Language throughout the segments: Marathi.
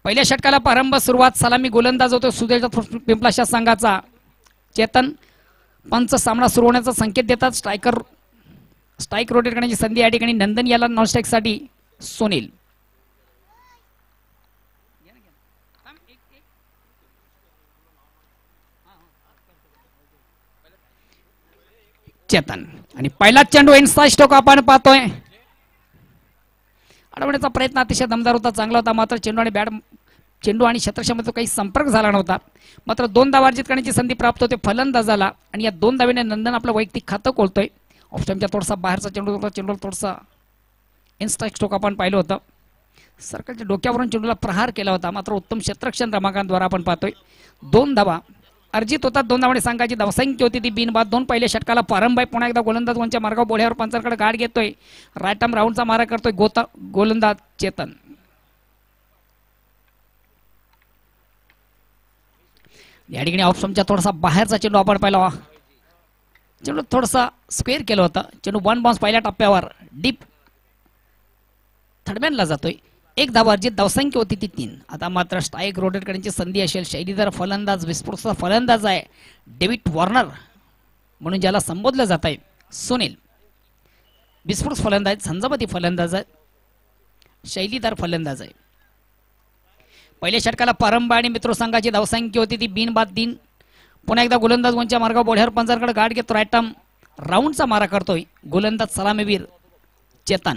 पहिल्या षटकाला प्रारंभ सुरुवात सलामी गोलंदाज होतो सुजता पिंपलाच्या संघाचा चेतन. पंच सामना सुरू होण्याचा संकेत देतात. स्ट्राइक रोटेट करण्याची संधी या ठिकाणी नंदन याला नॉन स्ट्राइक साठी सुनील. चेतन आणि पहिला चेंडू इनसाइड स्ट्रोक आपण पाहतोय. अडवण्याचा प्रयत्न अतिशय दमदार होता, चांगला होता, मात्र चेंडू आणि क्षेत्रक्षामध्ये काही संपर्क झाला नव्हता. मात्र 2 धावा अर्जित करण्याची संधी प्राप्त होते फलंदाजाला आणि या 2 धावेने नंदन आपलं वैयक्तिक खातं खोलतोय. ऑप्शनच्या थोडासा बाहेरचा चेंडू होता, चेंडू थोडासा इनस्ट्राइक स्ट्रोक आपण पाहिलं होतं. सर्कलच्या डोक्यावरून चेंडूला प्रहार केला होता, मात्र उत्तम क्षेत्ररक्षण रमाकांतद्वारा आपण पाहतोय. 2 धावा अर्जित होतात. 2 धावांनी संघाची धावसंख्या होती ती बिनबाद 2. पहिल्या षटकाला प्रारंभ आहे. पुन्हा एकदा गोलंदाज वनच्या मार्गावर बोळ्यावर पंचांकडे गाठ घेतोय. राईट आर्म राऊंडचा मारा करतोय गोलंदाज चेतन. या ठिकाणी ऑप्शनच्या थोडासा बाहेरचा चेंडू आपण पाहिला. चेंडू थोडासा स्क्वेअर केलं होतं. चेंडू 1 बाउन्स पहिल्या टप्प्यावर डीप थर्डमॅनला जातोय. 1 धावा अर्जित, धावसंख्या होती ती 3. आता मात्र स्ट्राइक रोटेट करण्याची संधी असेल. शैलीदार फलंदाज विस्फोटचा फलंदाज आहे डेव्हिड वॉर्नर म्हणून ज्याला संबोधलं जात आहे सुनील. विस्फोट फलंदाज, झंझावती फलंदाज आहे, शैलीदार फलंदाज आहे. पहिल्या षटकाला प्रारंभ आणि मित्र संघाची धावसंख्या होती ती बिनबाद 3. पुन्हा एकदा गोलंदाज वनच्या मार्गावर बोळ्यावर पंचांकडे गाठ घेतो. राईट आर्म राऊंडचा मारा करतोय गोलंदाज सलामीवीर चेतन.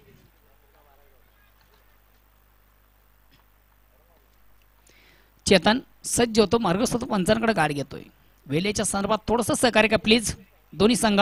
चेतन सज्ज होतो, मार्गस्थ होतो, पंचांकडे गाठ घेतोय. वेळेच्या संदर्भात थोडंसं सहकार्य का प्लीज दोन्ही संघ.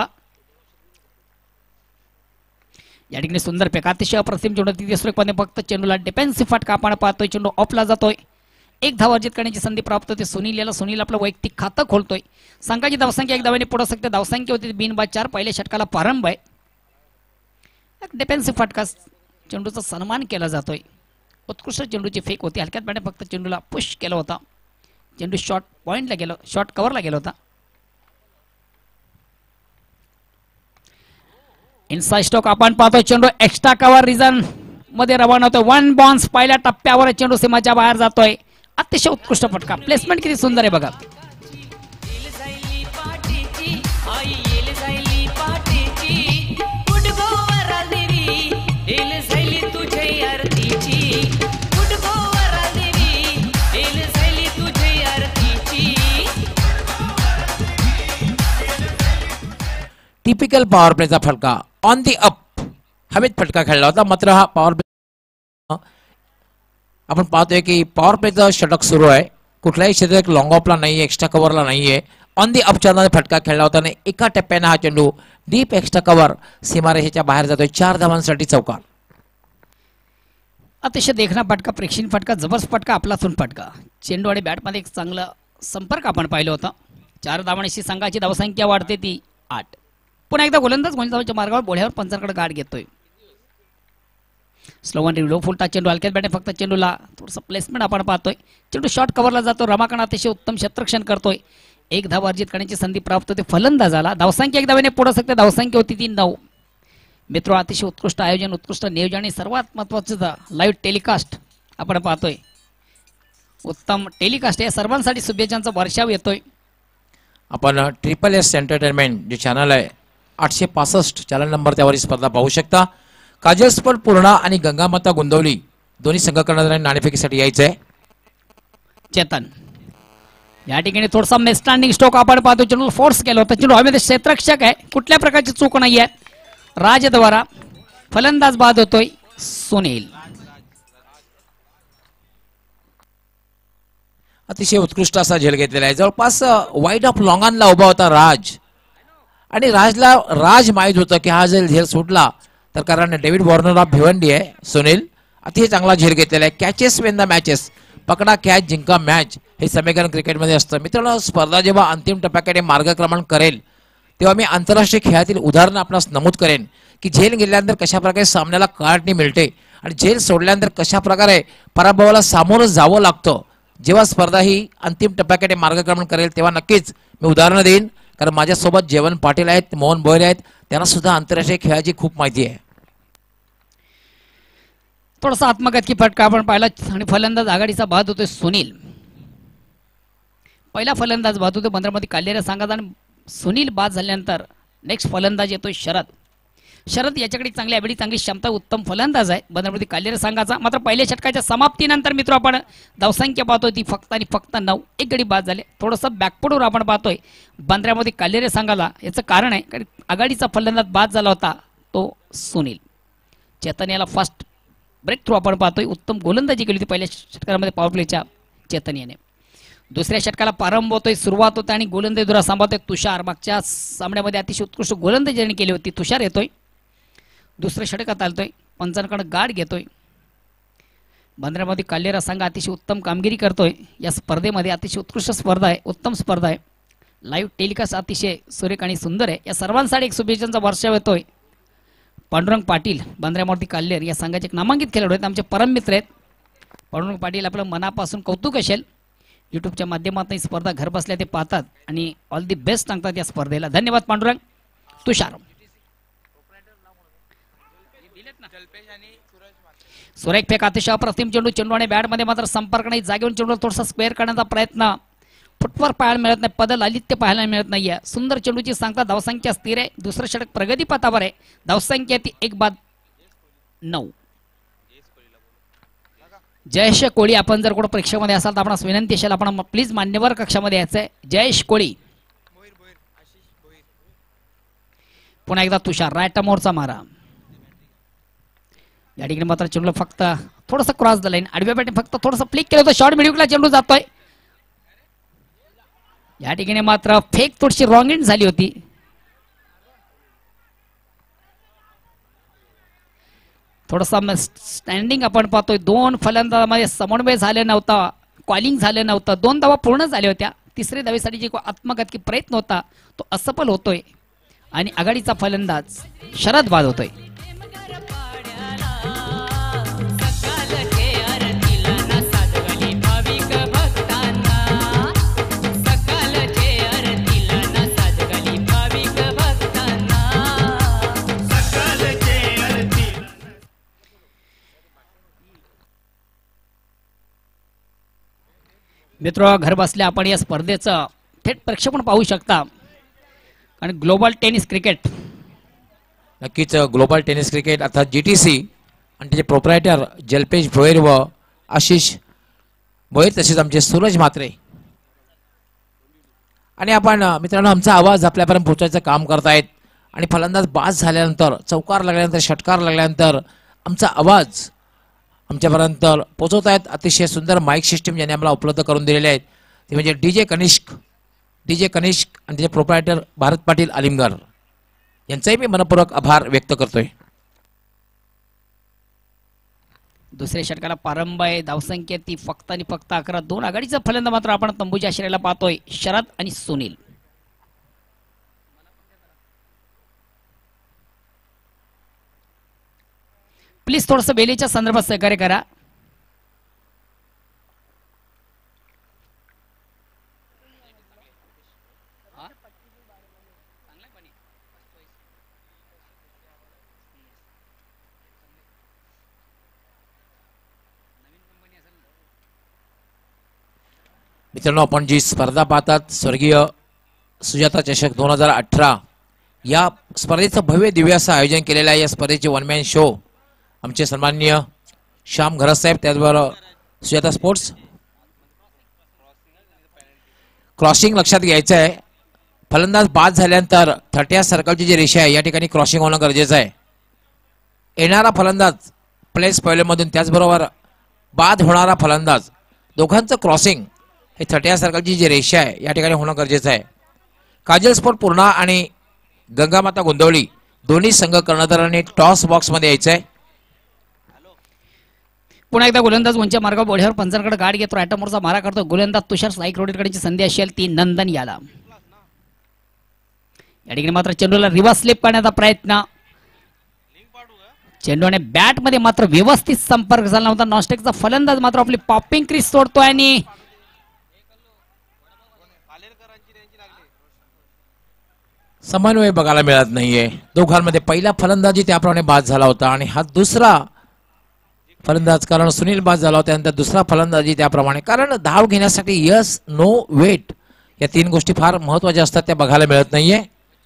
या ठिकाणी सुंदर फेक, अतिशय अप्रतिम चेंडू. तिथे फक्त चेंडूला डिफेन्सिव्ह फटका आपण पाहतोय. चेंडू ऑफला जातोय. 1 धावा अर्जित करण्याची संधी प्राप्त होते सुनील याला. सुनील आपलं वैयक्तिक खातं खोलतोय. संघाची धावसंख्या 1 धावाने पुढे सकते. धावसंख्या होती बिनबाद 4. पहिल्या षटकाला प्रारंभ आहे. डिफेन्सिव्ह फटका, चेंडूचा सन्मान केला जातोय. उत्कृष्ट चेंडूची फेक होती. हलक्यात बॅटने फक्त चेंडूला पुश केला होता. चेंडू शॉर्ट पॉइंटला गेला, शॉर्ट कव्हरला गेला होता. इनसाइड स्ट्रोक आपण पाहतोय. चेंडू एक्स्ट्रा कव्हर रिजन मध्ये रवाना होतोय. 1 बाउन्स पहिल्या टप्प्यावर चेंडू सीमाच्या बाहेर जातोय. अतिशय उत्कृष्ट फटका. प्लेसमेंट किती सुंदर आहे बघा. टिपिकल पॉवर प्लेचा फटका ऑन दी अप हवेत फटका खेळला होता. मात्र हा पॉवर प्ले आपण पाहतोय की पॉवर प्लेचा षटक सुरू आहे. कुठल्याही क्षेत्रात लॉंग ऑफला नाहीये, एक्स्ट्रा कव्हरला नाहीये. ऑन दी अपच्या फटका खेळला होता आणि एका टप्प्याने हा चेंडू डीप एक्स्ट्रा कव्हर सीमारेषेच्या बाहेर जातोय. 4 धावांसाठी चौकार. अतिशय देखणा फटका, प्रेक्षणीय फटका, जबरदस्त फटका, आपलाचून फटका. चेंडू आणि बॅटमध्ये एक चांगला संपर्क आपण पाहिलं होतं. 4 धावांशी संघाची धावसंख्या वाढते ती 8. पुन्हा एकदा गोलंदाज गोलंदाजाच्या मार्गावर बोळ्यावर पंचांकडे गाठ घेतोय. स्लो वन लो फुलटा चेंडू हलक्यात बॅटने फक्त चेंडूला थोडंसं प्लेसमेंट आपण पाहतोय. चेंडू शॉर्ट कव्हरला जातो. रमाकांत अतिशय उत्तम क्षेत्ररक्षण करतोय. 1 धाव अर्जित करण्याची संधी प्राप्त होते फलंदाजाला. धावसंख्या 1 धावेने पुढे सकते. धावसंख्या होती ती 9. मित्र अतिशय उत्कृष्ट आयोजन, उत्कृष्ट नियोजन आणि सर्वात महत्त्वाचं लाईव्ह टेलिकास्ट आपण पाहतोय. उत्तम टेलिकास्ट या सर्वांसाठी शुभेच्छांचा वर्षाव येतोय. आपण SSS एंटरटेनमेंट जे चॅनल आहे 865 चॅनल नंबर त्यावर स्पर्धा पाहू शकता. काजल स्पोर्ट पूर्णा आणि गंगामाता गोंदवली दोन्ही संघ करणाऱ्या नाणेफेकीसाठी यायचंय. चेतन या ठिकाणी थोडासा मिसस्टँडिंग स्ट्रोक आपण पाहतो. चेंडू फोर्स केला होता. चेंडू हवेमध्ये क्षेत्ररक्षक आहे, कुठल्या प्रकारची चूक नाही आहे. राजद्वारा फलंदाज बाद होतोय सुनील. अतिशय उत्कृष्ट असा झेल घेतलेला आहे. जवळपास वाईड ऑफ लॉंगॉनला उभा होता राज आणि राज माहीत होतं की हा जर झेल सुटला तर कारण डेव्हिड वॉर्नर ऑफ भिवंडी आहे. सुनील अतिशय चांगला झेल घेतलेला आहे. कॅचेस विन द मॅचेस, पकडा कॅच जिंका मॅच हे समीकरण क्रिकेटमध्ये असतं. मित्रांनो, स्पर्धा जेव्हा अंतिम टप्प्याकडे मार्गक्रमण करेल तेव्हा मी आंतरराष्ट्रीय खेळातील उदाहरणं आपणास नमूद करेन की झेल गेल्यानंतर कशा प्रकारे सामन्याला काढणी मिळते आणि झेल सोडल्यानंतर कशा प्रकारे पराभवाला सामोरं जावं लागतं. जेव्हा स्पर्धा ही अंतिम टप्प्याकडे मार्गक्रमण करेल तेव्हा नक्कीच मी उदाहरणं देईन. कारण माझ्यासोबत जेवण पाटील आहेत, मोहन भोयर आहेत, त्यांना सुद्धा आंतरराष्ट्रीय खेळाची खूप माहिती आहे. थोडासा आत्मघातकी फटका आपण पाहिला आणि फलंदाज आघाडीचा बाद होतोय सुनील. पहिला फलंदाज बाद होतो बंदरामध्ये काल्हेर संघाचा आणि सुनील बाद झाल्यानंतर नेक्स्ट फलंदाज येतोय शरद. शरद याच्याकडे चांगली ॲबिलिटी, चांगली क्षमता, उत्तम फलंदाज आहे बंदरामध्ये काल्हेर संघाचा. मात्र पहिल्या षटकाच्या समाप्तीनंतर मित्र आपण धावसंख्या पाहतोय ती फक्त आणि फक्त 9. एक गडी बाद झाले. थोडंसं बॅकफुटवर आपण पाहतोय बंदरामध्ये काल्हेर संघाला. याचं कारण आहे कारण आघाडीचा फलंदाज बाद झाला होता तो सुनील. चेतन याला फर्स्ट ब्रेक थ्रू आपण पाहतोय. उत्तम गोलंदाजी केली होती पहिल्या षटकामध्ये पॉवर प्लेच्या चेतन याने. दुसऱ्या षटकाला प्रारंभ होतोय, सुरुवात होते आणि गोलंदाजी दुरा सांभाळतोय तुषार. मागच्या सामन्यामध्ये अतिशय उत्कृष्ट गोलंदाजी केली होती. तुषार येतोय दुसऱ्या षटकात आलतोय. पंचांकडे गाठ घेतोय. बंदरामध्ये काल्हेर संघ अतिशय उत्तम कामगिरी करतोय या स्पर्धेमध्ये. अतिशय उत्कृष्ट स्पर्धा आहे, उत्तम स्पर्धा आहे. लाईव्ह टेलिकास्ट अतिशय सुरेख आणि सुंदर आहे. या सर्वांसाठी एक शुभेच्छांचा वर्षाव येतोय. पांडुरंग पाटील बंदरामध्ये काल्हेर या संघाचे एक नामांकित खेळाडू आहेत, आमचे परम मित्र आहेत. पांडुरंग पाटील आपलं मनापासून कौतुक असेल. यूट्यूबच्या माध्यमातून ही स्पर्धा घर बसल्या ते पाहतात आणि ऑल दी बेस्ट सांगतात या स्पर्धेला. धन्यवाद पांडुरंग. तुषार सुरेख फेक अतिशय अप्रतिम चेंडू. चेंडू आणि बॅटमध्ये मात्र संपर्क नाही. जागेवरून चेंडू थोडासा स्क्वेअर करण्याचा प्रयत्न. फुटवर पाहायला मिळत नाही, पद लालित्य पाहायला मिळत नाहीये. सुंदर चेंडूची सांगता. धावसंख्या स्थिर आहे. दुसरं षटक प्रगतीपथावर आहे. धावसंख्या ती 1/9. जयेश कोळी आपण जर कोण प्रेक्षकामध्ये असाल तर आपणास विनंती असेल आपण प्लीज मान्यवर कक्षामध्ये यायचंय. जयेश कोळी. पुन्हा एकदा तुषार राईट मोरचा मारा. या ठिकाणी मात्र चेंडू फक्त थोडंसं क्रॉस द लाईन आडव्या बॅटिंग फक्त थोडंसं फ्लिक केलं होतं. शॉर्ट मिडियमला चेंडू जातोय. या ठिकाणी मात्र फेक थोडीशी रॉंग एंड झाली होती. थोडासा स्टँडिंग आपण पाहतोय. 2 फलंदाजामध्ये समन्वय झाले नव्हता, कॉलिंग झालं नव्हतं. 2 धावा पूर्ण झाल्या होत्या. तिसऱ्या धावेसाठी जे आत्मघातकी प्रयत्न होता तो असफल होतोय आणि आघाडीचा फलंदाज शरद बाद होतोय. मित्र घर बसल्या आपण या स्पर्धेचं थेट प्रक्षेपण पाहू शकता आणि ग्लोबल टेनिस क्रिकेट नक्कीच ग्लोबल टेनिस क्रिकेट अर्थात GTC आणि त्याचे प्रोप्रायटर जल्पेश भोयर व आशिष भोयर तसेच आमचे सूरज म्हात्रे. आणि आपण मित्रांनो आमचा आवाज आपल्यापर्यंत पोहोचायचं काम करतायत आणि फलंदाज बाद झाल्यानंतर, चौकार लागल्यानंतर, षटकार लागल्यानंतर आमचा आवाज आमच्यापर्यंत पोहोचवतायत. अतिशय सुंदर माईक सिस्टीम ज्याने आम्हाला उपलब्ध करून दिलेले आहेत ते म्हणजे डीजे कनिष्क आणि त्याचे प्रोप्रायटर भारत पाटील आलिमगर यांचाही मी मनपूर्वक आभार व्यक्त करतोय. दुसऱ्या षटकाला प्रारंभ आहे. धावसंख्या ती फक्त आणि फक्त 11. 2 आघाडीचा फलंदाज मात्र आपण तंबूच्या आश्रयाला पाहतोय शरद आणि सुनील. प्लीज थोडंसं बेलीच्या संदर्भात सहकार्य करा. मित्रांनो आपण जी स्पर्धा पाहतात स्वर्गीय सुजाता चषक 2018 या स्पर्धेचं भव्य दिव्य असं आयोजन केलेलं आहे. या स्पर्धेचे वन मॅन शो आमचे सन्माननीय श्याम घरसाहेब, त्याचबरोबर सुजाता स्पोर्ट्स. क्रॉसिंग लक्षात घ्यायचं आहे. फलंदाज बाद झाल्यानंतर 30 सर्कलची जी रेषा आहे या ठिकाणी क्रॉसिंग होणं गरजेचं आहे. येणारा फलंदाज प्लेस पहिल्यामधून त्याचबरोबर बाद होणारा फलंदाज दोघांचं क्रॉसिंग हे 30 सर्कलची जी रेषा आहे या ठिकाणी होणं गरजेचं आहे. काजल स्पोर्ट पूर्णा आणि गंगामाता गोंदवली दोन्ही संघ कर्णधारांनी टॉस बॉक्स मध्ये यायचं आहे. पुन्हा एकदा गोलंदाज उंच्या मार्गावर बोढ्यावर पंचांकडे गाठ घेतो. रायटामोरचा मारा करतो. गोलंदाज तुषार स्ट्राईक रोटेटकडची संधी असेल ती नंदन याला. या ठिकाणी मात्र चेंडूला रिव्हर्स स्लिप करण्याचा प्रयत्न. चेंडूने बॅट मध्ये मात्र व्यवस्थित संपर्क झाला नव्हता. नॉनस्टेकचा फलंदाज मात्र आपली पॉपिंग क्रीज सोडतोय आणि समन्वय बघायला मिळत नाहीये दोघांमध्ये. पहिला फलंदाजी त्याप्रमाणे बाद झाला होता आणि हा दुसरा फलंदाज कारण सुनील बाद झाला होता. त्यानंतर दुसरा फलंदाजी त्याप्रमाणे, कारण धाव घेण्यासाठी यस नो वेट या तीन गोष्टी फार महत्वाच्या असतात, त्या बघायला मिळत नाहीये.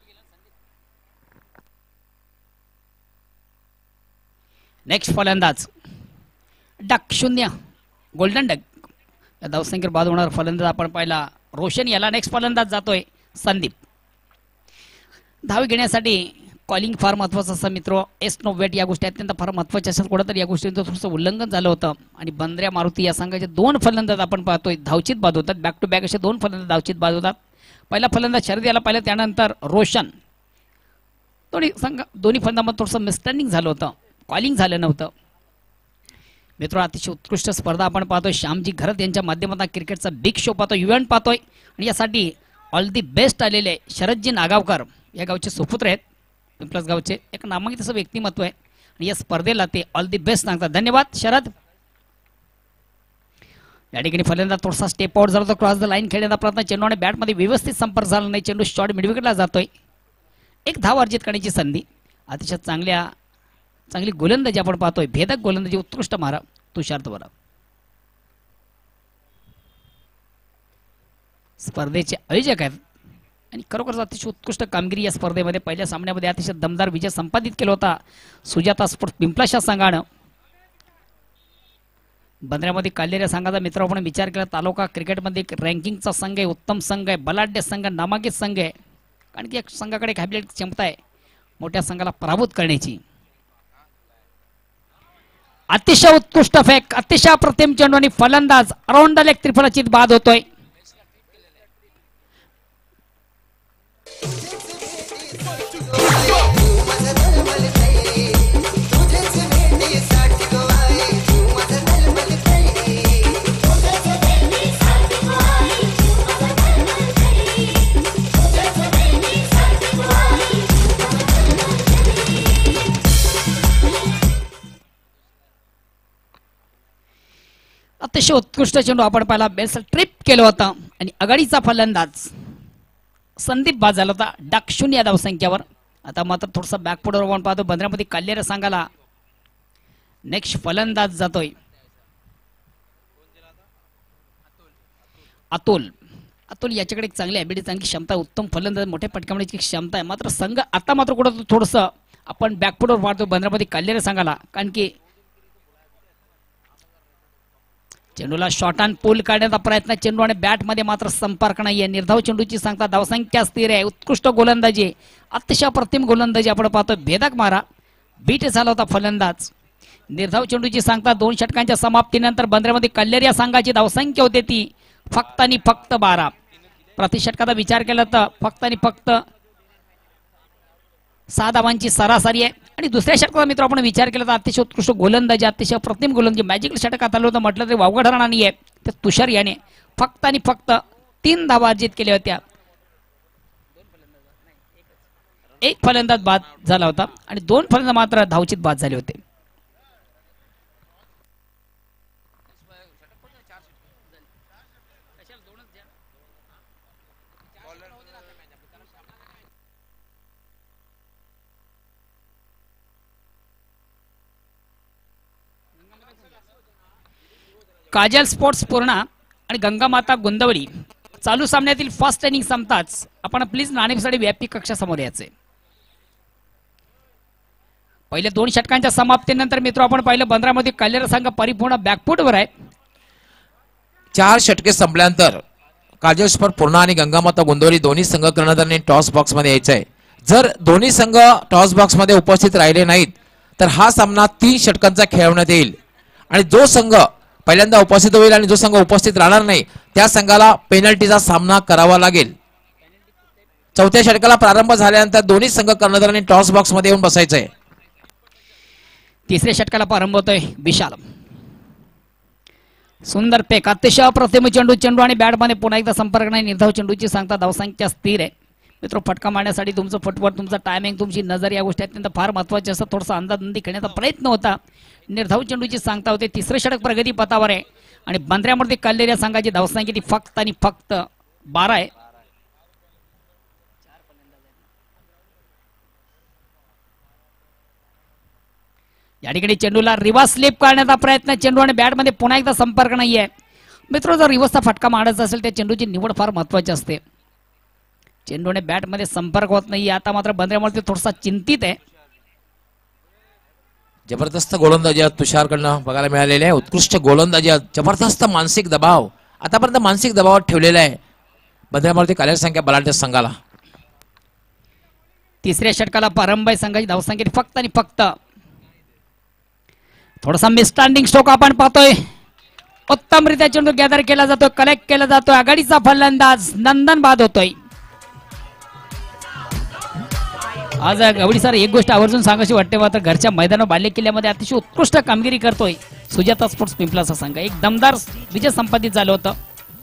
नेक्स्ट फलंदाज डक 0 गोल्डन डक. या धावसंख्येवर बाद होणार फलंदाज आपण पाहिला रोशन याला. नेक्स्ट फलंदाज जातोय संदीप. धाव घेण्यासाठी कॉलिंग फार महत्वाचं असं मित्र. एस नो वेट या गोष्टी अत्यंत फार महत्वाच्या असतात. कुठंतरी या गोष्टींचं थोडंसं उल्लंघन झालं होतं आणि बंद्र्या मारुती या संघाचे दोन फलंदाज आपण पाहतोय धावचित बाद होतात. बॅक टू बॅक असे दोन फलंदाज धावचित बाद होतात. पहिला फलंदाज शरद याला पाहिलं, त्यानंतर रोशन. दोन्ही फलंदाजांमध्ये थोडंसं मिसटर्निंग झालं होतं, कॉलिंग झालं नव्हतं. मित्र अतिशय उत्कृष्ट स्पर्धा आपण पाहतोय. श्यामजी घरत यांच्या माध्यमातून क्रिकेटचा बिग शो पाहतोय, इव्हेंट पाहतोय आणि यासाठी ऑल दी बेस्ट आलेले शरदजी नागावकर या गावचे सुपुत्र आहेत. पिंपलास गावचे एक नामांकित असं व्यक्तिमत्व आहे आणि या स्पर्धेला ते ऑल दी बेस्ट सांगतात. धन्यवाद शरद. या ठिकाणी फलंदाज थोडासा स्टेप आउट झाला, क्रॉस द लाईन खेळण्याचा प्रयत्न, चेंडू आणि बॅटमध्ये व्यवस्थित संपर्क झाला नाही, चेंडू शॉर्ट मिडविकेटला जातोय. एक धाव अर्जित करण्याची संधी. अतिशय चांगली गोलंदाजी आपण पाहतोय, भेदक गोलंदाजी, उत्कृष्ट मारा तुषार द्वारा. स्पर्धेचे आयोजक आहेत आणि खरोखरच अतिशय उत्कृष्ट कामगिरी या स्पर्धेमध्ये पहिल्या सामन्यामध्ये अतिशय दमदार विजय संपादित केला होता सुजाता स्पोर्ट्स पिंपलाशा संघानं. बंद्र्यामध्ये काढलेल्या संघाचा मित्र आपण विचार केला, तालुका क्रिकेटमध्ये एक रँकिंगचा संघ आहे, उत्तम संघ आहे, बलाढ्य संघ, नामांकित संघ आहे. कारण की या संघाकडे एक हॅबिलिटी क्षमता आहे मोठ्या संघाला पराभूत करण्याची. अतिशय उत्कृष्ट फेक, अतिशय अप्रतिम चेंडू आणि फलंदाज अराउंड द लेग त्रिफलाचीत बाद होतोय. अतिशय उत्कृष्ट चेंडू आपण पाहिला, बेस ट्रिप केलं होतं आणि आघाडीचा फलंदाज संदीप बाद झाला होता डक 0 या धावसंख्येवर. आता मात्र थोडसा बॅकफुटवर आपण पाहतो बंद्र्यामध्ये काढलेल्या संघाला. नेक्स्ट फलंदाज जातोय अतुल. याच्याकडे एक चांगली ॲबिलिटी, चांगली क्षमता, उत्तम फलंदाज, मोठ्या पटकावण्याची क्षमता आहे. मात्र संघ आता मात्र कुठं थोडंसं आपण बॅकफुटवर पाहतो बंद्र्यामध्ये काढलेल्या संघाला. कारण की चेंडूला शॉर्ट अँड पुल काढण्याचा प्रयत्न, चेंडू आणि बॅटमध्ये मात्र संपर्क नाहीये. निर्धाव चेंडूची सांगता, धावसंख्या स्थिर आहे, उत्कृष्ट गोलंदाजी, अतिशय अप्रतिम गोलंदाजी आपण पाहतोय. भेदक मारा बीट झाला होता फलंदाज. निर्धाव चेंडूची सांगता 2 षटकांच्या समाप्तीनंतर बंद्र्यामध्ये कल्हेर या संघाची धावसंख्या होती ती फक्त आणि फक्त 12. प्रति षटकाचा विचार केला तर फक्त आणि फक्त 6 धावांची सरासरी आहे. आणि दुसऱ्या षटकाचा मित्र आपण विचार केला तर अतिशय उत्कृष्ट गोलंदाजी, अतिशय प्रतिम गोलंदाजी, मॅजिकल षटकात आलं होतं म्हटलं तरी वावगं ठरणार नाहीये. तर तुषार याने फक्त आणि फक्त 3 धावा अर्जित केल्या होत्या. एक फलंदाज बाद झाला होता आणि 2 फलंदाज मात्र धावचित बाद झाले होते. काजल स्पोर्ट्स पूर्णा आणि गंगामाता गोंदवली चालू सामन्यातील फर्स्ट इनिंग संपताच आपण प्लीज नाणेफेसाठी व्यापी कक्षा समोर यायचे. पहिले 2 षटकांच्या समाप्तीनंतर मित्र आपण पाहिलं बंद्रामध्ये कल्हेर संघ परिपूर्ण बॅकफुटवर आहे. 4 षटके संपल्यानंतर काजल स्पोर्ट्स पूर्णा आणि गंगामाता गोंदवली दोन्ही संघ कर्णधारांनी टॉस बॉक्स मध्ये यायचं आहे. जर दोन्ही संघ टॉस बॉक्स मध्ये उपस्थित राहिले नाहीत तर हा सामना 3 षटकांचा खेळवण्यात येईल आणि जो संघ पहिल्यांदा उपस्थित होईल आणि जो संघ उपस्थित राहणार नाही त्या संघाला पेनल्टीचा सामना करावा लागेल. 4थ्या षटकाला प्रारंभ झाल्यानंतर दोन्ही संघ कर्णधारांनी टॉस बॉक्स मध्ये येऊन बसायचंय. 3ऱ्या षटकाला प्रारंभ होतोय. विशाल सुंदर पेक, अतिशय अप्रतिम चेंडू आणि बॅटमध्ये पुन्हा एकदा संपर्क नाही. निर्धाव चेंडूची सांगता, धावसंख्या स्थिर आहे. मित्र फटका मारण्यासाठी तुमचं फुटवर्क, तुमचा टायमिंग, तुमची नजर या गोष्टी अत्यंत फार महत्त्वाच्या असतात. थोडासा अंदाजबंदी खेळण्याचा प्रयत्न होता. निर्धाव चेंडूची सांगता होते. 3रे षटक प्रगती पथावर आहे आणि बंद्र्यामध्ये कल्हेर संघाची धावसंख्या ती फक्त आणि फक्त 12 आहे. या ठिकाणी चेंडूला रिव्हर्स स्लिप करण्याचा प्रयत्न, चेंडू आणि बॅट मध्ये पुन्हा एकदा संपर्क नाहीये. मित्र, जर रिव्हर्सचा फटका मारायचा असेल त्या चेंडूची निवड फार महत्वाची असते. चेंडू आणि बॅट मध्ये संपर्क होत नाही. आता मात्र बंद्र्यामुळे थोडासा चिंतित आहे. जबरदस्त गोलंदाजी तुषारकडनं बघायला मिळालेली आहे. उत्कृष्ट गोलंदाजी, जबरदस्त मानसिक दबाव आतापर्यंत मानसिक दबावात ठेवलेला आहे बंद्र्यामुळे कालेर संख्या बलाढ्य संघाला. तिसऱ्या षटकाला प्रारंभ आहे. संघाची धावसंख्या फक्त आणि फक्त. थोडासा मिसस्टँडिंग स्ट्रोक आपण पाहतोय. उत्तमरित्या चेंडू गॅदर केला जातोय, कलेक्ट केला जातोय. आघाडीचा फलंदाज नंदन बाद होतोय. आज गवडी सर एक गोष्ट आवर्जून सांगायची वाटते, मात्र घरच्या मैदानावर बाल्य किल्ल्यामध्ये अतिशय उत्कृष्ट कामगिरी करतोय सुजाता स्पोर्ट्स पिंपलाचा संघ. एक दमदार विजय संपादित झालं होतं.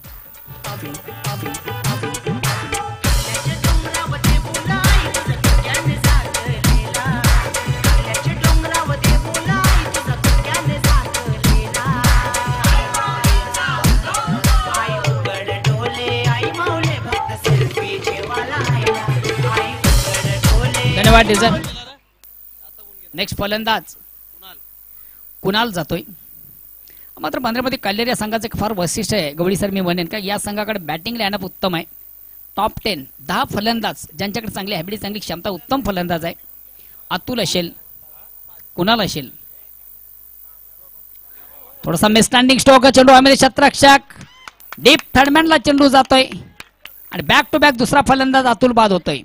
धन्यवाद डिझन. नेक्स्ट फलंदाज कुणाल जातोय. मात्र बांद्र्यामध्ये काल्हेर या संघाचं एक फार वैशिष्ट्य आहे गवडी सर, मी म्हणेन का या संघाकडे बॅटिंग लाईनअप उत्तम आहे. टॉप 10 फलंदाज ज्यांच्याकडे चांगली हॅबिलिटी, चांगली क्षमता, उत्तम फलंदाज आहे. अतुल असेल, कुणाल असेल. थोडासा मिसस्टँडिंग स्ट्रोक, चेंडू आम्ही क्षेत्ररक्षक डीप थर्डमॅनला चेंडू जातोय आणि बॅक टू बॅक दुसरा फलंदाज अतुल बाद होतोय.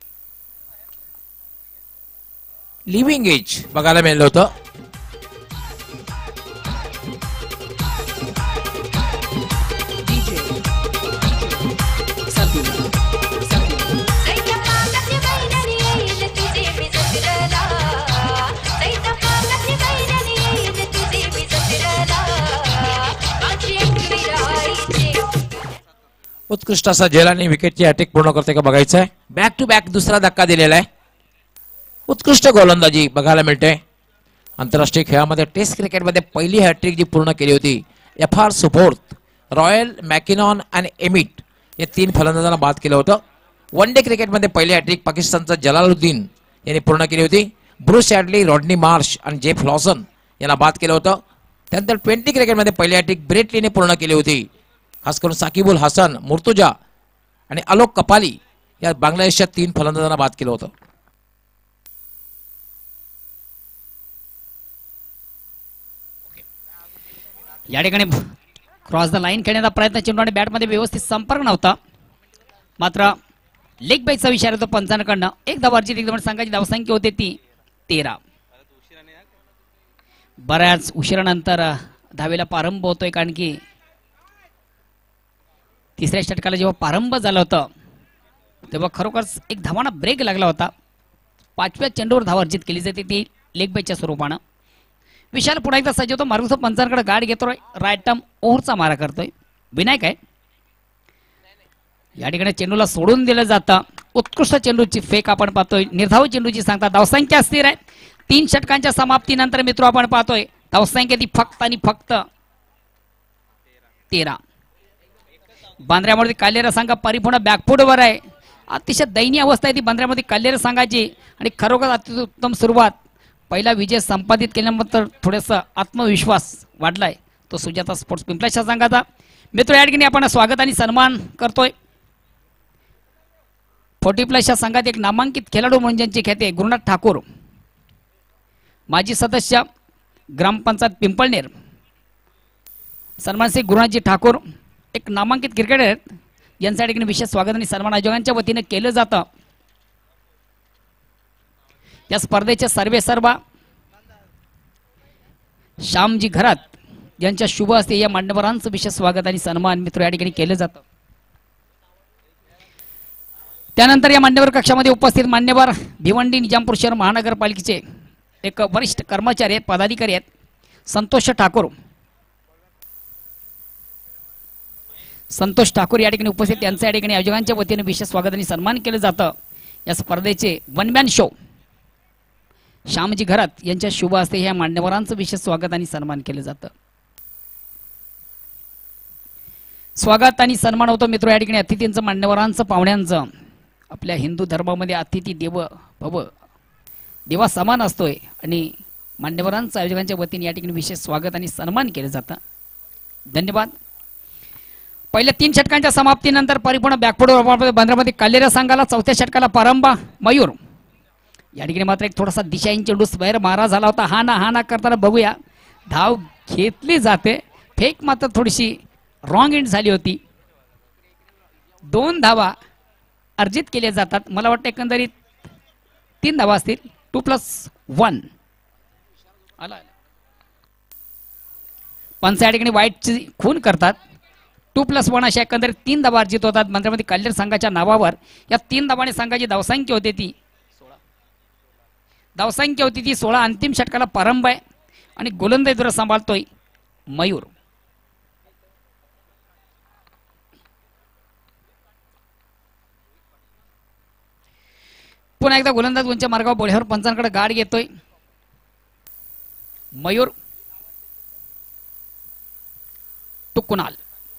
लिव्हिंग एज बघायला मिळालं होतं. उत्कृष्ट असा झेलाने विकेटची अटॅक पूर्ण करते का बघायचं आहे. बॅक टू बॅक दुसरा धक्का दिलेला आहे. उत्कृष्ट गोलंदाजी बघायला मिळते. आंतरराष्ट्रीय खेळामध्ये टेस्ट क्रिकेटमध्ये पहिली हॅट्रिक जी पूर्ण केली होती FR सुपोर्थ, रॉयल, मॅकिनॉन आणि एमिट या 3 फलंदाजांना बाद केलं होतं. वन डे क्रिकेटमध्ये पहिली हॅट्रिक पाकिस्तानचा जलालुद्दीन यांनी पूर्ण केली होती. ब्रुस ॲडली, रॉडनी मार्श आणि जेफ लॉसन यांना बाद केलं होतं. त्यानंतर 20 क्रिकेटमध्ये पहिली हॅट्रिक ब्रेट लीने पूर्ण केली होती. खास करून साकिबुल हसन, मुर्तुजा आणि अलोक कपाली या बांगलादेशच्या 3 फलंदाजांना बाद केलं होतं. या ठिकाणी क्रॉस द लाईन खेळण्याचा प्रयत्न, चेंडू आणि बॅटमध्ये व्यवस्थित संपर्क नव्हता. मात्र लेग बाईचा विचार येतो पंचांकडनं. एक धावाची एकदम संघाची धावसंख्या होते ती 13. बऱ्याच उशिरानंतर धावेला प्रारंभ होतोय, कारण की तिसऱ्या षटकाला जेव्हा प्रारंभ झाला होता तेव्हा खरोखरच एक धावांना ब्रेक लागला होता. 5व्या चेंडूवर धाव अर्जित केली जाते ती लेग बाईच्या स्वरूपानं. विशाल पुन्हा एकदा सज्ज होतो. मार्गस्थ पंचांकडे गाड घेतोय, राईट टर्म ओव्हरचा मारा करतोय. विनायक आहे. या ठिकाणी चेंडूला सोडून दिलं जातं. उत्कृष्ट चेंडूची फेक आपण पाहतोय. निर्धाव चेंडूची सांगता. धावसंख्या स्थिर आहे. 3 षटकांच्या समाप्तीनंतर मित्र आपण पाहतोय धावसंख्या ती फक्त आणि फक्त 13. बांद्र्यामध्ये काल्हेर संघ परिपूर्ण बॅकफूटवर आहे. अतिशय दयनीय अवस्था आहे ती बांद्र्यामध्ये काल्हेर संघाची आणि खरोखर अतिशय उत्तम सुरुवात. पहिला विजय संपादित केल्यानंतर थोडासा आत्मविश्वास वाढलाय तो सुजाता स्पोर्ट्स पिंपलाच्या संघाचा. मित्र, या ठिकाणी आपण स्वागत आणि सन्मान करतोय. 40+ संघात एक नामांकित खेळाडू म्हणून ज्यांची ख्याती आहे गुरुनाथ ठाकूर, माजी सदस्य ग्रामपंचायत पिंपळनेर, सन्मान श्री गुरुनाथजी ठाकूर एक नामांकित क्रिकेटर आहेत. यांच्या ठिकाणी विशेष स्वागत आणि सन्मान आयोजकांच्या वतीने केलं जातं. या स्पर्धेचे सर्वेसर्वा श्यामजी घरात यांच्या शुभ हस्ते या मान्यवरांचं विशेष स्वागत आणि सन्मान मित्र या ठिकाणी केलं जातं. त्यानंतर या मान्यवर कक्षामध्ये उपस्थित मान्यवर भिवंडी निजामपूर शहर महानगरपालिकेचे एक वरिष्ठ कर्मचारी आहेत, पदाधिकारी आहेत, संतोष ठाकूर या ठिकाणी उपस्थित. त्यांचं या ठिकाणी आयोजकांच्या वतीने विशेष स्वागत आणि सन्मान केलं जातं. या स्पर्धेचे वन मॅन शो श्यामजी घरात यांच्या शुभ हस्ते ह्या मान्यवरांचं विशेष स्वागत आणि सन्मान केलं जातं. स्वागत आणि सन्मान होतो मित्र या ठिकाणी अतिथींचं, मान्यवरांचं, पाहुण्यांचं. आपल्या हिंदू धर्मामध्ये अतिथी देव भव, देवा समान असतोय आणि मान्यवरांचं आयोजकांच्या वतीने या ठिकाणी विशेष स्वागत आणि सन्मान केले जातं. धन्यवाद. पहिल्या 3 षटकांच्या समाप्तीनंतर परिपूर्ण बॅकफूट बंदरामध्ये काल्हेर संघाला चौथ्या षटकाला प्रारंभ. मयूर या ठिकाणी मात्र एक थोडासा दिशाहीन चेंडू स्क्वेअर मारा झाला होता. हा ना करताना बघूया. धाव घेतली जाते. फेक मात्र थोडीशी रॉंग एंड झाली होती. 2 धावा अर्जित केल्या जातात. मला वाटतं एकंदरीत 3 धावा असतील. 2+1 आला. पंच या ठिकाणी वाईटची खून करतात. 2+1 अशा एकंदरीत 3 धावा अर्जित होतात मंत्र्यामध्ये काल्हेर संघाच्या नावावर. या 3 धावाने संघाची धावसंख्या होती ती 16. अंतिम षटकाला प्रारंभ आहे आणि गोलंदाजी दुरा सांभाळतोय मयूर. पुन्हा एकदा गोलंदाज उंच्या मार्गावर बोळ्यावर पंचांकडे गाड घेतोय Mayur. To Kunal.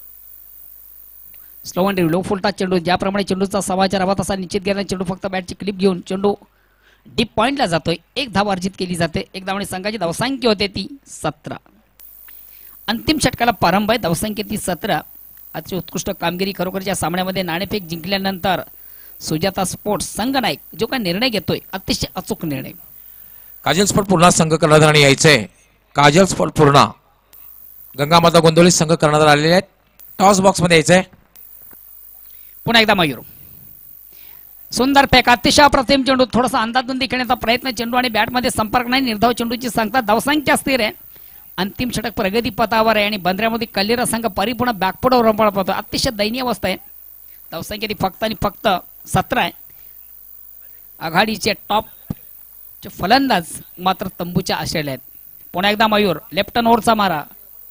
Slow and low फुलटा चेंडू. ज्याप्रमाणे चेंडूचा समाचार हवा तसा निश्चित केला. चेंडू फक्त बॅटची क्लिप घेऊन चेंडू डीप पॉइंटला जातोय. 1 धाव अर्जित केली जाते. 1 धावाने संघाची धावसंख्या होते ती 17. अंतिम षटकाला प्रारंभ आहे. धावसंख्या ती 17. आजची उत्कृष्ट कामगिरी खरोखरच्या सामन्यामध्ये नाणेफेक जिंकल्यानंतर सुजाता स्पोर्ट्स संघ नायक जो काय निर्णय घेतोय अतिशय अचूक निर्णय. काजल स्पोर्ट पूर्णा संघ कर्णधाराने यायचंय. काजल स्पोर्ट पूर्णा गंगामाता गोंदवली संघ कर्णधार आलेले आहेत. टॉस बॉक्स मध्ये यायचंय. पुन्हा एकदा मयूर. सुंदर फेक. अतिशय अप्रतिम चेंडू. थोडासा अंदाजबंदी खेळण्याचा प्रयत्न. चेंडू आणि बॅटमध्ये संपर्क नाही. निर्धाव चेंडूची सांगता. धावसंख्या स्थिर आहे. अंतिम षटक प्रगती पथावर आहे आणि बंदऱ्यामध्ये काल्हेर संघ परिपूर्ण बॅकफुटवर रंपाळा पाहतो. अतिशय दयनीय अवस्था आहे. धावसंख्या ती फक्त आणि फक्त 17 आहे. आघाडीचे टॉपचे फलंदाज मात्र तंबूच्या आश्रयाला आहेत. पुन्हा एकदा मयूर. लेफ्ट ओव्हरचा मारा.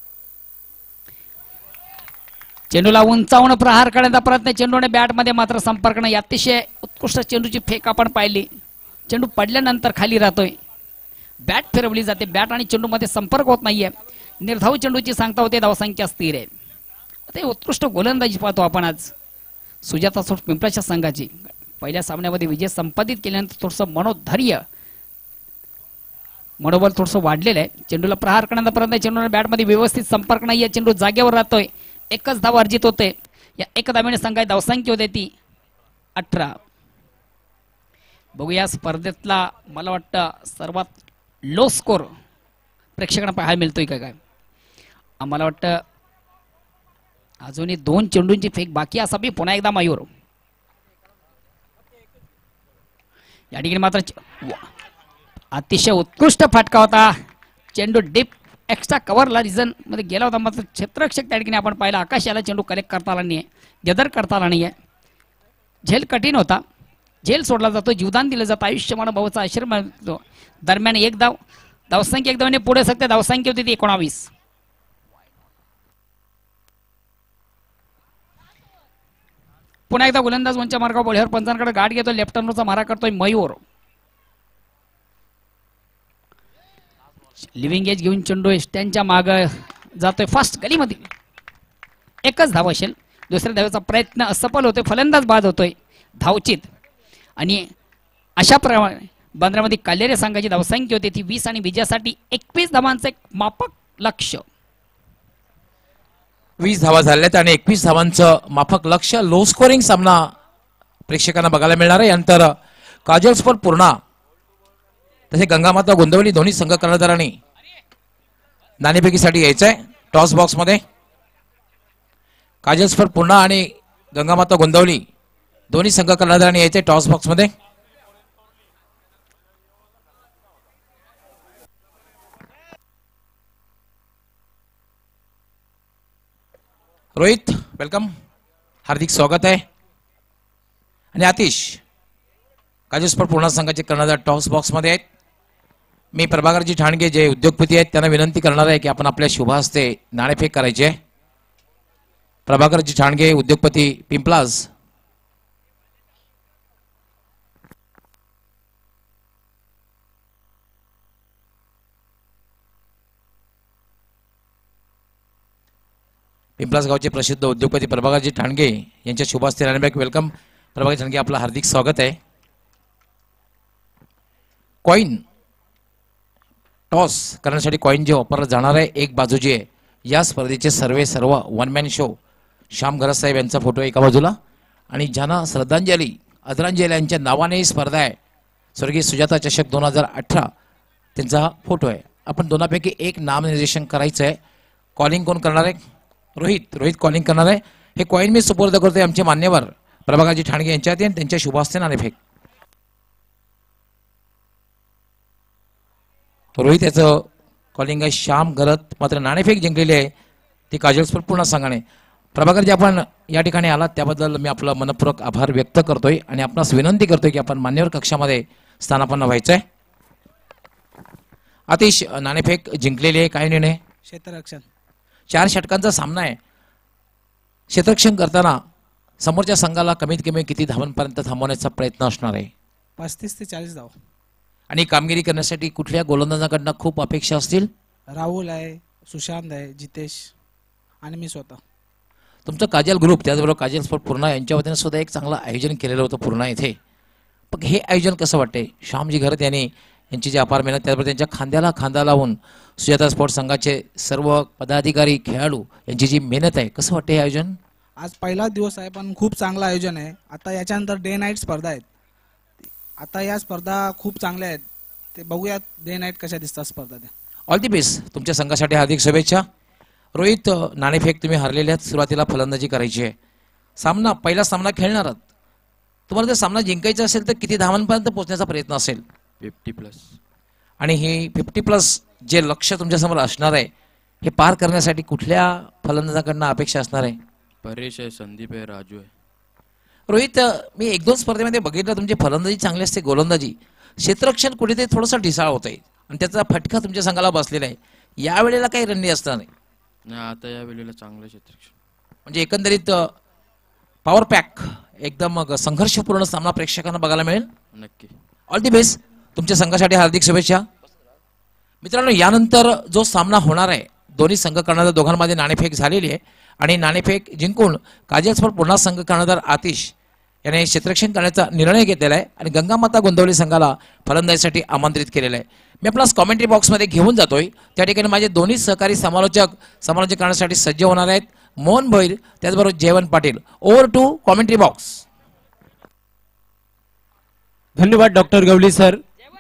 चेंडूला उंचावून प्रहार करण्याचा प्रयत्न. चेंडूने बॅटमध्ये मात्र संपर्क नाही. अतिशय उत्कृष्ट चेंडूची फेक आपण पाहिली. चेंडू पडल्यानंतर खाली राहतोय. बॅट फिरवली जाते. बॅट आणि चेंडूमध्ये संपर्क होत नाहीये. निर्धाव चेंडूची सांगता होते. धावसंख्या स्थिर आहे. आता उत्कृष्ट गोलंदाजी पाहतो आपण आज सुजाता स्पोर्ट्स पिंपळाच्या संघाची. पहिल्या सामन्यामध्ये विजय संपादित केल्यानंतर थोडंसं मनोबल थोडंसं वाढलेलं आहे. चेंडूला प्रहार करण्याचा प्रयत्न. चेंडूने बॅटमध्ये व्यवस्थित संपर्क नाहीये. चेंडू जागेवर राहतोय. 1च धाव अर्जित होते. या 1 धावेने संघाची धावसंख्या होते ती 18. बघूया स्पर्धेतला मला वाटतं सर्वात लो स्कोर प्रेक्षकांना पाहायला मिळतोय काय. आम्हाला वाटतं अजूनही 2 चेंडूंची फेक बाकी असावी. पुन्हा एकदा मयूर. या ठिकाणी मात्र अतिशय उत्कृष्ट फटका होता. चेंडू डीप एक्स्ट्रा कव्हरला रिझन मध्ये गेला होता. मात्र क्षेत्ररक्षक त्या ठिकाणी आपण पाहिला. आकाश याला चेंडू कलेक्ट करता आला नाहीये. गदर करता आला नाहीये. झेल कठीण होता. झेल सोडला जातो. जीवदान दिलं जातं. आयुष्यमान भाऊचा आशीर्वाद दरम्यान 1 धाव. धावसंख्या 1 धावाने पुढे सकते. धावसंख्या होती ती 19. पुन्हा एकदा गोलंदाज उंच्या मार्गावर बोळ्यावर पंचांकडे गाठ घेतो. लेफ्ट हँडचा मारा करतोय मयूर. लिव्हिंग एज घेऊन चेंडू स्टँडच्या माग जातोय. फास्ट गलीमध्ये 1च धाव असेल. दुसऱ्या धावेचा प्रयत्न असफल होतोय. फलंदाज बाद होतोय. धावचित आणि अशा प्रमाणे बंदरामध्ये काल्हेर संघाची धावसंख्या होती ती 20 आणि विजयासाठी 21 धावांचं एक माफक लक्ष्य. 20 धावा झाल्यात आणि 21 धावांचं माफक लक्ष्य. लो स्कोरिंग सामना प्रेक्षकांना बघायला मिळणार आहे. यानंतर काजल स्पोर्ट पूर्णा तसे गंगामाता गोंदवली दोन्ही संघ कर्णधारांनी नाणेफेकीसाठी यायचंय. टॉस बॉक्स मध्ये काजल स्पोर्ट पूर्णा आणि गंगामाता गोंदवली दोन्ही संघ कर्णधारांनी यायचंय. टॉस बॉक्स मध्ये रोहित वेलकम. हार्दिक स्वागत आहे. आणि आतिश काजल स्पोर्ट पूर्णा संघाचे कर्णधार टॉस बॉक्स मध्ये आहेत. मी प्रभाकरजी ठाणगे जे उद्योगपती आहेत त्यांना विनंती करणार आहे की आपण आपल्या शुभ हस्ते नाणेफेक करायची आहे. प्रभाकरजी ठाणगे उद्योगपती पिंपलास. पिंपलास गावचे प्रसिद्ध उद्योगपती प्रभाकरजी ठाणगे यांच्या शुभ हस्ते नाणेफेक. वेलकम प्रभाकरजी ठाणगे. आपलं हार्दिक स्वागत आहे. कॉइन टॉस करण्यासाठी कॉईन जे वापरलं जाणार आहे एक बाजू जी आहे या स्पर्धेचे सर्व वन मॅन शो श्याम गरज साहेब यांचा फोटो एका बाजूला आणि ज्यांना श्रद्धांजली आदरांजली यांच्या नावाने ही स्पर्धा आहे स्वर्गीय सुजाता चषक 2018 त्यांचा हा फोटो आहे. आपण दोनापैकी एक नामनिर्देशन करायचं आहे. कॉलिंग कोण करणार आहे? रोहित कॉलिंग करणार आहे. हे कॉईन मी सुपूर्द करतोय आमचे मान्यवर प्रभाकरजी ठाणगे यांच्या हाती आणि त्यांच्या शुभास्ते नाणेफेक. रोहित याचं कॉलिंग आहे श्याम गरत मात्र नाणेफेक जिंकलेली आहे ती काजल स्पोर्ट पूर्ण संघाने. प्रभाकरजी आपण या ठिकाणी आलात त्याबद्दल मी आपला मनपूर्वक आभार व्यक्त करतोय आणि आपणास विनंती करतोय की आपण मान्यवर कक्षामध्ये स्थानापन्न व्हायचंय. आतिश नाणेफेक जिंकलेली आहे. काय निर्णय? क्षेत्ररक्षण. 4 षटकांचा सामना आहे. क्षेत्ररक्षण करताना समोरच्या संघाला कमीत कमी किती धावांपर्यंत थांबवण्याचा प्रयत्न असणार आहे? 35 ते 40 धाव. आणि कामगिरी करण्यासाठी कुठल्या गोलंदाजाकडनं खूप अपेक्षा असतील? राहुल आहे, सुशांत आहे, जितेश आणि मी स्वतः. तुमचं काजल ग्रुप त्याचबरोबर काजल स्पोर्ट पूर्णा यांच्या वतीने सुद्धा एक चांगलं आयोजन केलेलं होतं पूर्णा येथे. पण हे आयोजन कसं वाटतंय? श्यामजी घरत यांनी यांची जी अपार मेहनत त्याचबरोबर त्यांच्या खांद्याला खांदा लावून सुजाता स्पोर्ट्स संघाचे सर्व पदाधिकारी खेळाडू यांची जी मेहनत आहे कसं वाटतं हे आयोजन? आज पहिला दिवस आहे पण खूप चांगलं आयोजन आहे. आता याच्यानंतर डे नाईट स्पर्धा आहेत. आता या स्पर्धा खूप चांगल्या आहेत. ते बघूयात डे नाईट कशा दिसतात स्पर्धा त्या. All the best. तुमच्या संघासाठी हार्दिक शुभेच्छा. रोहित नाणेफेक तुम्ही हरलेल्या सुरुवातीला फलंदाजी करायची आहे. पहिला सामना खेळणार आहात. तुम्हाला जर सामना जिंकायचा असेल तर किती धावांपर्यंत पोहोचण्याचा प्रयत्न असेल? 50+. आणि हे 50+ जे लक्ष्य तुमच्यासमोर असणार आहे हे पार करण्यासाठी कुठल्या फलंदाजाकडनं अपेक्षा असणार आहे? परेश आहे, संदीप आहे, राजू आहे. रोहित मी 1-2 स्पर्धेमध्ये बघितलं तुमची फलंदाजी चांगली असते गोलंदाजी क्षेत्ररक्षण कुठेतरी थोडंसं ढिसाळ होत आहे आणि त्याचा फटका तुमच्या संघाला बसलेला आहे. यावेळेला काही रणनी असणार नाही? नाही, आता या वेळेला चांगलं क्षेत्ररक्षण म्हणजे एकंदरीत पॉवर पॅक एकदम संघर्षपूर्ण सामना प्रेक्षकांना बघायला मिळेल. नक्की. All the best. तुमच्या संघासाठी हार्दिक शुभेच्छा. मित्रांनो यानंतर जो सामना होणार आहे दोन्ही संघ कर्णधार दोघांमध्ये नाणेफेक झालेली आहे आणि नाणेफेक जिंकून काजल स्पोर्ट पुन्हा संघ कर्णधार आतिश याने क्षेत्ररक्षण करण्याचा निर्णय घेतलेला आहे आणि गंगामाता गोंदवली संघाला फलंदाजीसाठी आमंत्रित केलेलं आहे. मी आपल्याला कॉमेंट्री बॉक्समध्ये घेऊन जातोय. त्या ठिकाणी माझे दोन्ही सहकारी समालोचक करण्यासाठी सज्ज होणार आहेत. मोहन भोईर त्याचबरोबर Jaywant Patil. Over to commentary box. धन्यवाद डॉक्टर गवली सर.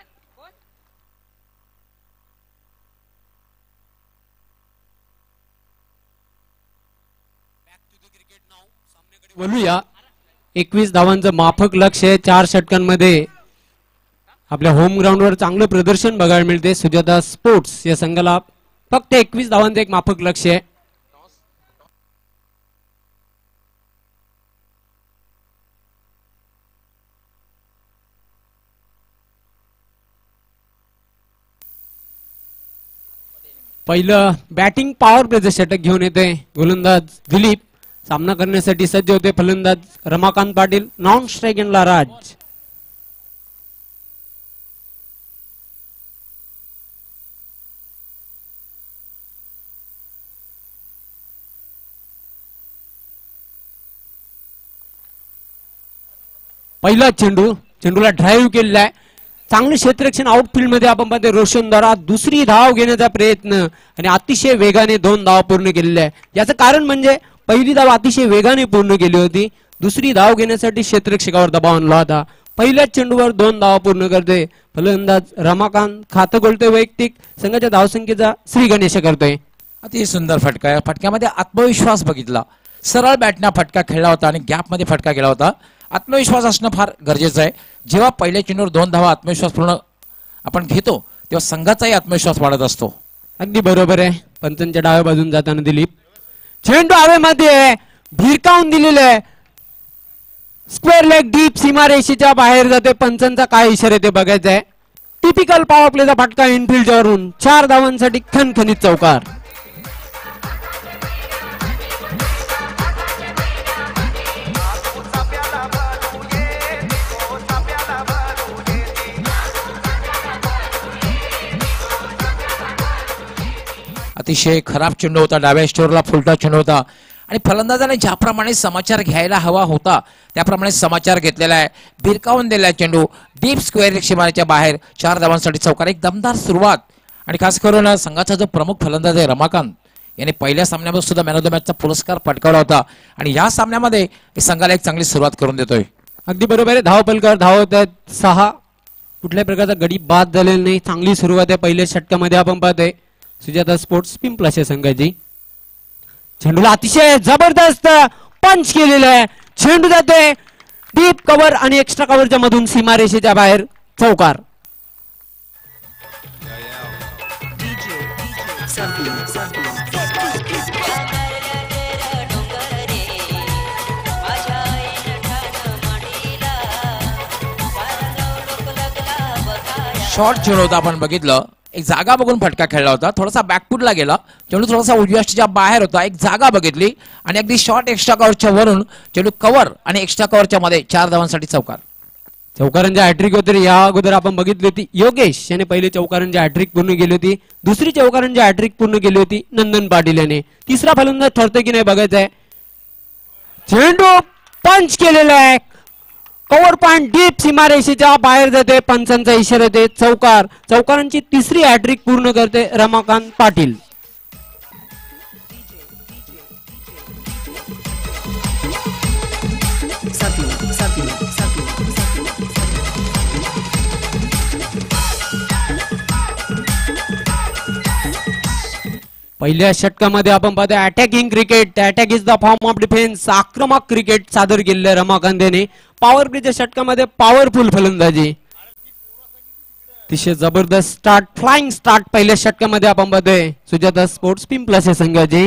बोलूया 21 धावांचं माफक लक्ष आहे. 4 षटकांमध्ये आपल्या होम ग्राउंडवर चांगलं प्रदर्शन बघायला मिळते. सुजाता स्पोर्ट्स या संघाला फक्त 21 धावांचं एक माफक लक्ष आहे. पहिलं बॅटिंग पॉवर प्लेचं षटक घेऊन येते गोलंदाज दिलीप. सामना करण्यासाठी सज्ज होते फलंदाज रमाकांत पाटील. नॉन स्ट्रायकिंगला राज. पहिला चेंडूला ड्राईव्ह केलेला आहे. चांगलं क्षेत्ररक्षण आउटफील्ड मध्ये आपण पाहतो. रोशनद्वारा दुसरी धाव घेण्याचा प्रयत्न आणि अतिशय वेगाने 2 धावा पूर्ण केलेल्या आहे. याचं कारण म्हणजे पहिली धाव अतिशय वेगाने पूर्ण केली होती. दुसरी धाव घेण्यासाठी क्षेत्ररक्षकावर दबाव आणला होता. पहिल्याच चेंडूवर 2 धावा पूर्ण करतोय फलंदाज रमाकांत. खातं खोलतोय वैयक्तिक. संघाच्या धावसंख्येचा श्री गणेश करतोय. अति सुंदर फटका. या फटक्यामध्ये आत्मविश्वास बघितला. सरळ बॅटना फटका खेळला होता आणि गॅपमध्ये फटका गेला होता. आत्मविश्वास असणं फार गरजेचं आहे. जेव्हा पहिल्या चेंडूवर 2 धावा आत्मविश्वास पूर्ण आपण घेतो तेव्हा संघाचाही आत्मविश्वास वाढत असतो. अगदी बरोबर आहे. पंचांच्या डाव्या बाजून जाताना दिलीप. चेंडू हवेमध्ये भिरकावून दिलेले आहे. स्क्वेअर लेग डीप सीमारेषेच्या बाहेर जाते. पंचांचा काय इशारा ते बघायचा आहे. टिपिकल पॉवर प्लेचा फटका इनफिल्डच्या वरून 4 धावांसाठी खणखणीत चौकार. अतिशय खराब चेंडू होता. डाव्या स्टोरला फुलटा चेंडू होता आणि फलंदाजाने ज्याप्रमाणे समाचार घ्यायला हवा होता त्याप्रमाणे समाचार घेतलेला आहे. भिरकावून दिलेला चेंडू डीप स्क्वेअर सीमारेषेच्या बाहेर 4 धावांसाठी चौकार. एक दमदार सुरुवात आणि खास करून संघाचा जो प्रमुख फलंदाज आहे रमाकांत याने पहिल्या सामन्यामध्ये सुद्धा मॅन ऑफ द मॅचचा पुरस्कार पटकावला होता आणि या सामन्यामध्ये संघाला एक चांगली सुरुवात करून देतोय. अगदी बरोबर आहे. धावपलकर धावत आहेत 6. कुठल्याही प्रकारचा गडी बाद झालेला नाही. चांगली सुरुवात आहे पहिल्या षटकामध्ये आपण पाहतोय सुजाता स्पोर्ट्स पिंपलाच्या संघाची. चेंडूला अतिशय जबरदस्त पंच केलेला आहे. चेंडू जातोय डीप कव्हर आणि एक्स्ट्रा कव्हरच्या मधून सीमारेषेच्या बाहेर चौकार. शॉर्ट चेंडू होता आपण बघितलं. एक जागा बघून फटका खेळला होता. थोडासा बॅकफुटला गेला. चेंडू थोडासा उजव्या यष्टीच्या बाहेर होता. एक जागा बघितली आणि अगदी शॉर्ट एक्स्ट्रा कव्हरच्या वरून चेंडू कव्हर आणि एक्स्ट्रा कव्हरच्या मध्ये 4 धावांसाठी चौकार. चौकारांची हॅट्रिक होती. या अगोदर आपण बघितली होती योगेश याने पहिली चौकारांची हॅट्रिक पूर्ण केली होती. दुसरी चौकारांची हॅट्रिक पूर्ण केली होती नंदन पाटील याने. तिसरा फलंदाज ठरतोय की नाही बघायचं आहे. चेंडू पंच केलेला आहे. कव्हर पॉइंट डीप सीमारेषेच्या बाहेर जाते. पंचांचा इशारा येते चौकार. चौकारांची तिसरी हॅट्रिक पूर्ण करते रमाकांत पाटील. पहिल्या षटकामध्ये आपण पाहतो attacking cricket. Attack is the form of defence. आक्रमक क्रिकेट सादर केलेलं आहे रमाकांत याने. पॉवर प्लेच्या षटकामध्ये पॉवरफुल फलंदाजी. अतिशय जबरदस्त स्टार्ट फ्लाइंग स्टार्ट पहिल्या षटकामध्ये आपण पाहतोय सुजाता स्पोर्ट्स पिंपलाच्या संघाची.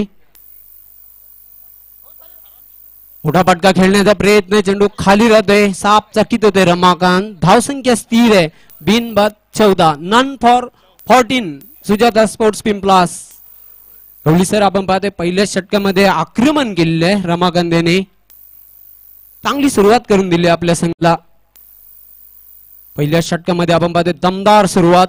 मोठा फटका खेळण्याचा प्रयत्न. चेंडू खाली राहतोय. साप चकित होते रमाकांत. धावसंख्या स्थिर आहे. बिनबाद 14. None for 14 Sujata sports Pimplas. Gawli sir आपण पाहतोय पहिल्या षटकामध्ये आक्रमण केलेलं आहे रमाकांत याने. चांगली सुरुवात करून दिली आपल्या संघाला. पहिल्या षटकामध्ये आपण पाहतोय दमदार सुरुवात.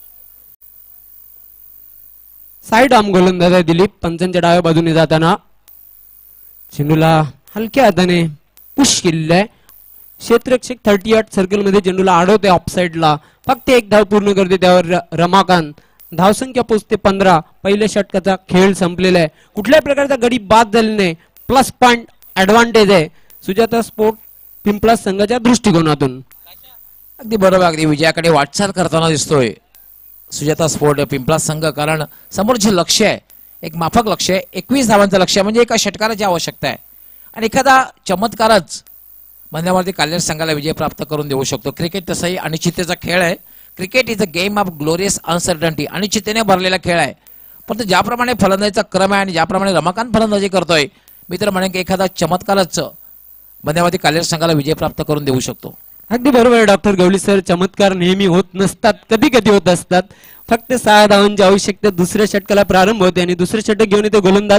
साइड आर्म गोलंदाज आहे दिलीप पंचांच्या डाव्या बाजूने जाताना. चेंडूला हलक्या हाताने पुश केलेलं आहे. क्षेत्ररक्षक 38 सर्कल मध्ये चेंडूला अडवते ऑफसाइडला. फक्त एक धाव पूर्ण करते त्यावर रमाकांत. धावसंख्या पोचते 15. पहिल्या षटकाचा खेळ संपलेला आहे. कुठल्याही प्रकारचा गडी बाद झालेला नाही. प्लस पॉइंट ऍडव्हान्टेज आहे सुजाता स्पोर्ट पिंपलास संघाच्या दृष्टिकोनातून. अगदी बरोबर. अगदी विजयाकडे वाटचाल करताना दिसतोय सुजाता स्पोर्ट पिंपलास संघ. कारण समोर जे लक्ष आहे एक माफक लक्ष आहे. 21 धावांचं लक्ष आहे. म्हणजे एका षटकाराची आवश्यकता आहे आणि एखादा चमत्कारच मध्यावरती काल्हेर संघाला विजय प्राप्त करून देऊ शकतो. क्रिकेट तसाही अनिश्चिततेचा खेळ आहे. Cricket is a game of glorious uncertainty. अनिश्चिततेने भरलेला खेळ आहे. पण ज्याप्रमाणे फलंदाजीचा क्रम आहे आणि ज्याप्रमाणे रमाकांत फलंदाजी करतोय मी तर म्हणेन की एखादा चमत्कारच मध्यावरती काल्हेर संघाला विजय प्राप्त करून देऊ शकतो. अगदी बरोबर डॉक्टर गवळी सर. चमत्कार नेहमी होत नसतात. कधी कधी होत असतात. फक्त 6 धावांची आवश्यकता. दुसऱ्या षटकाला प्रारंभ होते आणि दुसरे षटक घेऊन येते गोलंदाज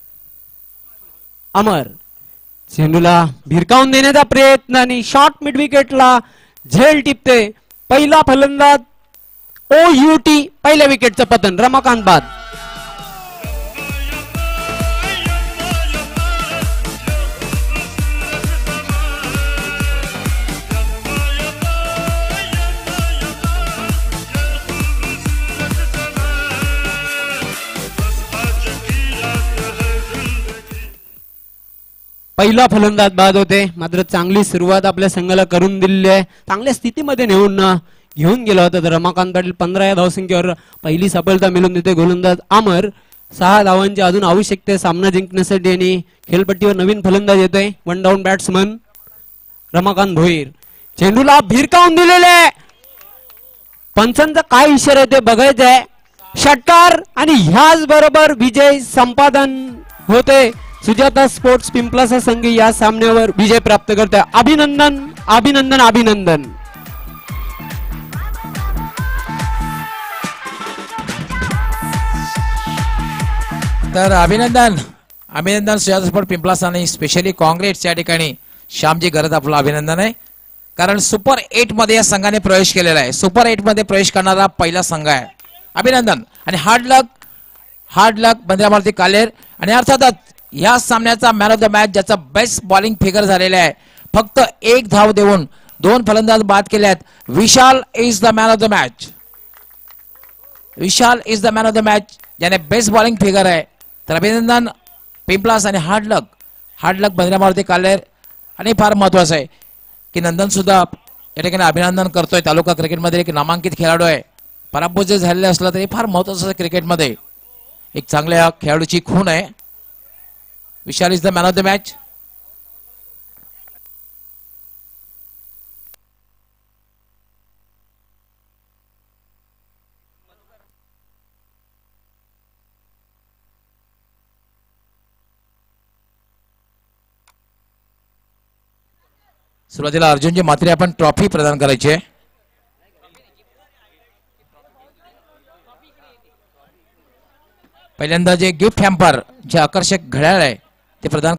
अमर. चेंडूला भिरकावून देण्याचा प्रयत्न आणि शॉर्ट मिड विकेटला झेल टिपते. पहिला फलंदाज OUT पहिल्या विकेटचं पतन रमाकांत बाद. पहिला फलंदाज बाद होते. मात्र चांगली सुरुवात आपल्या संघाला करून दिलेली आहे. चांगल्या स्थितीमध्ये घेऊन गेला होता तर रमाकांत पाटील 15 या धावसंख्येवर पहिली सफलता मिळवून देते. गोलंदाज अमर 6 धावांची अजून आवश्यकता सामना जिंकण्यासाठी आणि खेळपट्टीवर नवीन फलंदाज येतोय. 1 डाऊन बॅट्समन रमाकांत भोईर. चेंडूला भिरकावून दिलेले. पंचांचा काय इशारा आहे ते बघायचं आहे. षटकार आणि ह्याच बरोबर विजय संपादन होते. सुजाता स्पोर्ट्स पिंपलाचा संघ या सामन्यावर विजय प्राप्त करतोय. अभिनंदन अभिनंदन अभिनंदन. तर अभिनंदन अभिनंदन सुजाता स्पोर्ट पिंपलास आणि स्पेशली काँग्रेस या ठिकाणी श्यामजी गरज आपलं अभिनंदन आहे. कारण सुपर 8 मध्ये या संघाने प्रवेश केलेला आहे. सुपर 8 मध्ये प्रवेश करणारा पहिला संघ आहे. अभिनंदन आणि हार्ड लक बंद्रामारुती काल्हेर. आणि अर्थातच या सामन्याचा मॅन ऑफ द मॅच ज्याचा बेस्ट बॉलिंग फिगर झालेला आहे. फक्त 1 धाव देऊन 2 फलंदाज बाद केले आहेत. Vishal is the man of the match. Vishal is the man of the match, ज्याने बेस्ट बॉलिंग फिगर आहे. तर अभिनंदन पिंपलास आणि हार्ड लक बंद्रामारुती काल्हेर. आणि फार महत्वाचं आहे की नंदन सुद्धा या ठिकाणी अभिनंदन करतोय. तालुका क्रिकेटमध्ये एक नामांकित खेळाडू आहे. पराभूत जे झालेले असलं तरी फार महत्वाचं क्रिकेटमध्ये एक चांगल्या खेळाडूची खूण आहे. Vishal is the man of the match. सुरुवातीला अर्जुनजी मात्रे आपण ट्रॉफी प्रदान करायची आहे. पहिल्यांदा जे गिफ्ट हॅम्पर जे आकर्षक घड्याळ आहे ते प्रदान